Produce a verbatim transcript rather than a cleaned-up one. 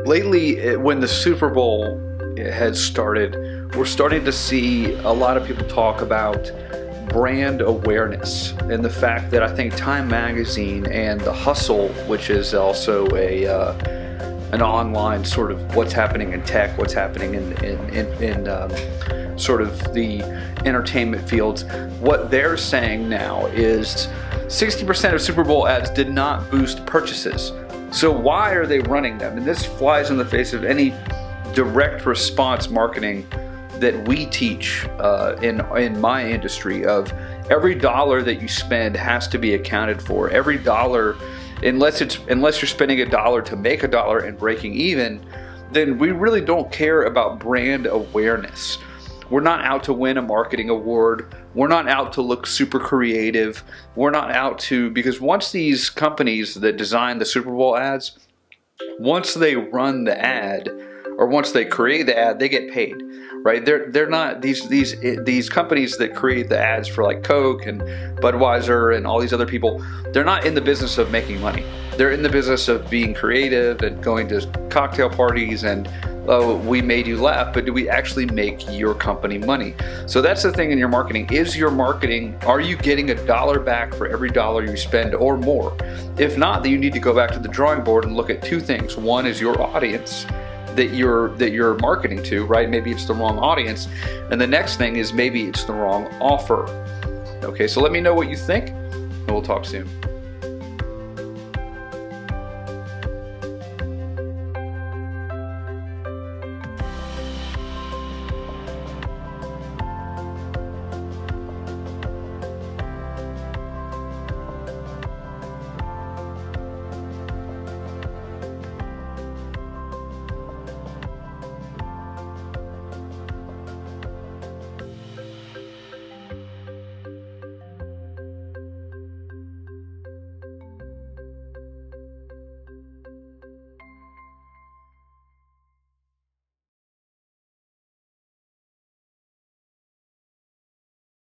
lately, it- when the Super Bowl has started, we're starting to see a lot of people talk about brand awareness and the fact that I think Time Magazine and The Hustle, which is also a uh, an online sort of what's happening in tech, what's happening in in, in, in um, sort of the entertainment fields, what they're saying now is sixty percent of Super Bowl ads did not boost purchases. So why are they running them? And this flies in the face of any direct response marketing that we teach uh, in in my industry. Of every dollar that you spend has to be accounted for. Every dollar, unless it's unless you're spending a dollar to make a dollar and breaking even, then we really don't care about brand awareness. We're not out to win a marketing award. We're not out to look super creative. We're not out to, because once these companies that design the Super Bowl ads, once they run the ad, or once they create the ad, they get paid, right? They're they're not these these these companies that create the ads for like Coke and Budweiser and all these other people. They're not in the business of making money. They're in the business of being creative and going to cocktail parties and, oh, we made you laugh, but do we actually make your company money? So that's the thing in your marketing. Is your marketing, are you getting a dollar back for every dollar you spend or more? If not, then you need to go back to the drawing board and look at two things. One is your audience that you're that you're marketing to, right? Maybe it's the wrong audience. And the next thing is maybe it's the wrong offer. Okay, so let me know what you think, and we'll talk soon.